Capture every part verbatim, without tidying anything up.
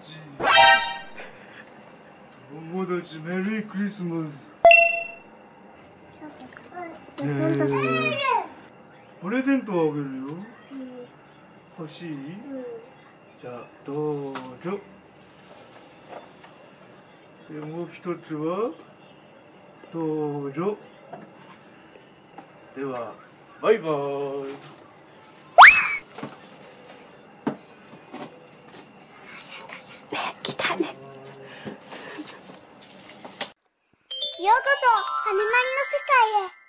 友達メリークリスマス。えー、プレゼントをあげるよ。欲しい？じゃあどうぞ。でもう一つはどうぞ。ではバイバーイ。 来たね。ようこそ羽まりの世界へ。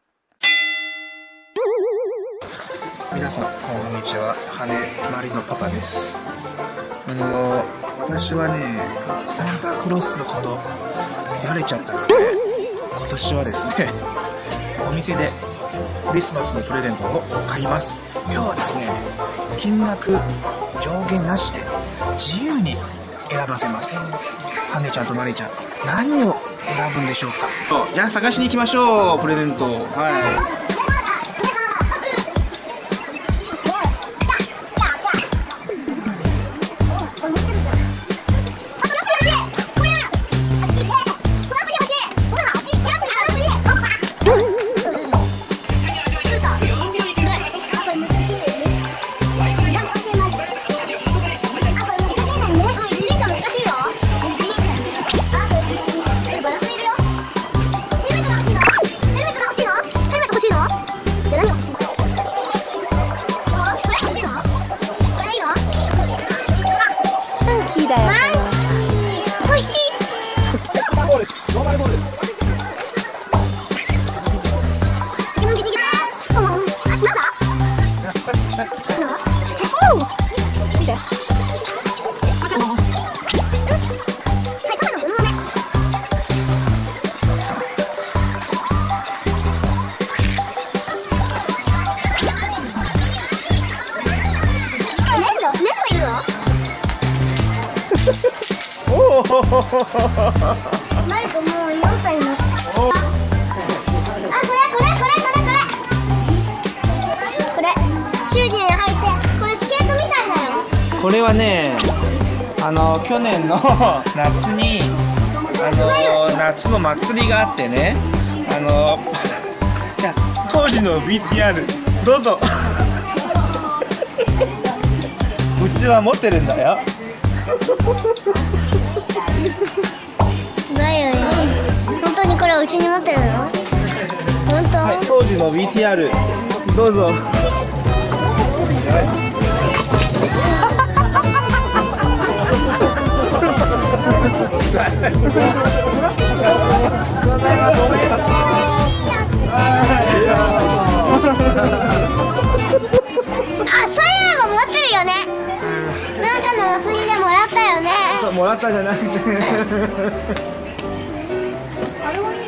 皆さんこんにちは、羽まりのパパです。あの私はね、サンタクロースのことバレちゃったので、今年はですね、お店でクリスマスのプレゼントを買います。今日はですね、金額上限なしで自由に選ばせます。ハネちゃんとマリちゃん、何を選ぶんでしょうか。じゃあ探しに行きましょう、プレゼント。はい。 マリコもうよんさいになった。あ、これこれこれこれこれこれシューズに履いて、これスケートみたいだよ。 これはね、あの去年の夏にあの夏の祭りがあってね、あのじゃあ当時の ブイティーアール どうぞ。うちは持ってるんだよ。 だよね。本当にこれうちに持ってるの？本当？ はい、当時の ブイティーアール どうぞ。 あ、そういえば持ってるよね。なんかのお釣りでもらったよね。 そう、もらったじゃなくて。 あれはいい。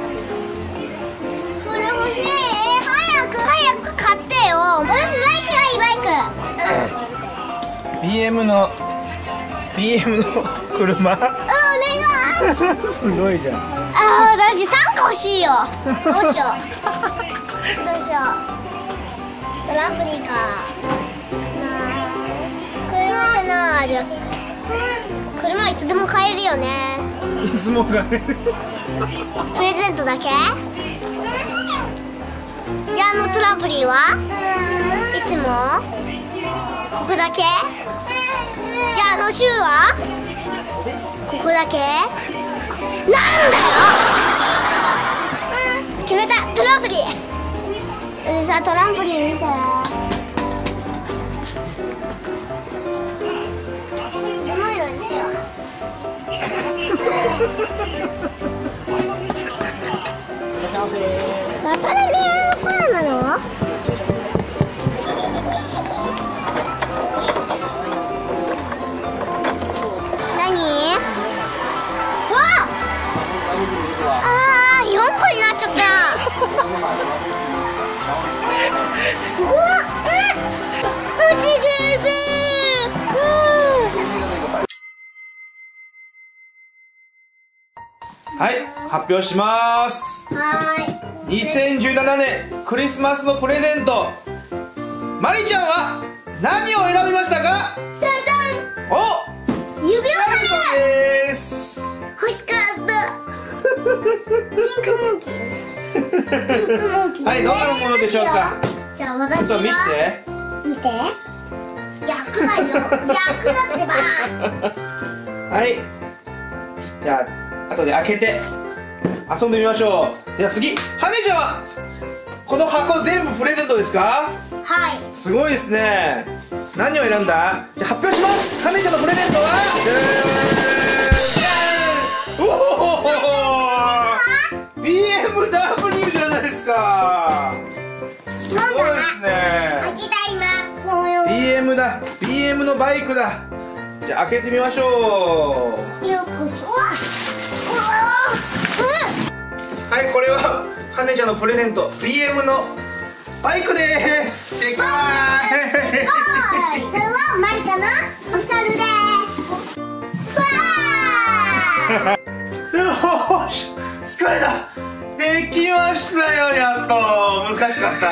これ欲しい。早く早く買ってよ。私バイクがいい、バイク。 ビーエム の ビーエム の車。 あ、お願い。 すごいじゃん。 あ、私さんこ欲しいよ。どうしよう。どうしよう。トランプリンか。なあ。車かな、じゃあ。車いつでも買えるよね。 いつも買える。 プレゼントだけ？じゃああのトランプリンはいつも？ここだけ？じゃああのシューは？ここだけ？なんだよ！うん、決めた、トランプリン。でさ、トランプリン見たら。重いのにしよう。またね、空なの？何？わあ！ああ、よんこになっちゃった。うわっ！うちです。 はい、発表します。 はにせんじゅうななねんクリスマスのプレゼント、マリちゃんは何を選びましたか？ ーい。じゃじゃん。 お、 浴衣はい、どんなものでしょうか。 じゃあ私はちょっと見せて。 見て。逆だよ。逆だってば。 はい。じゃあ後で開けて遊んでみましょう。では次、はねちゃんはこの箱全部プレゼントですか？ はい。 すごいですね。何を選んだ？じゃあ発表します。はねちゃんのプレゼントはおお ビーエムダブリュー じゃないですか。すごいですね。 開けたいな。 ビーエム だ。 ビーエム のバイクだ。じゃあ開けてみましょう。 よくそわはい、これははねちゃんのプレゼント ビーエム のバイクです。できたー。 はい、これはマリカのお猿です。わーよし、疲れた。できましたよ、やっと。難しかった。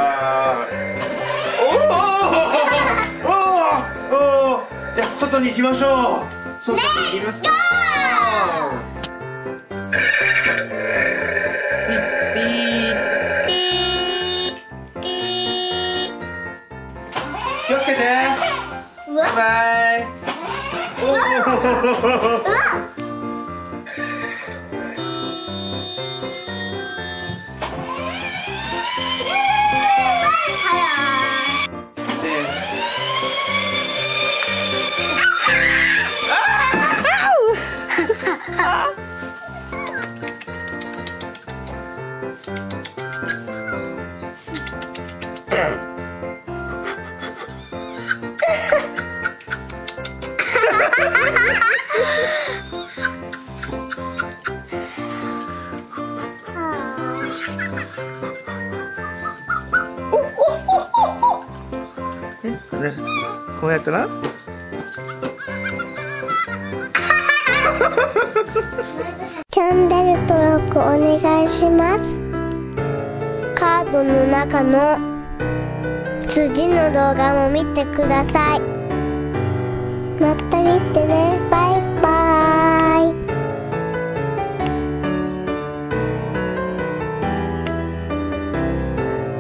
おーおーおー、じゃあ外に行きましょう。外に行きます。気をつけて。 うわバイバイ。おーうわね、こうやったらチャンネル登録お願いします。カードの中の次の動画も見てください。また見てね。バイバイ。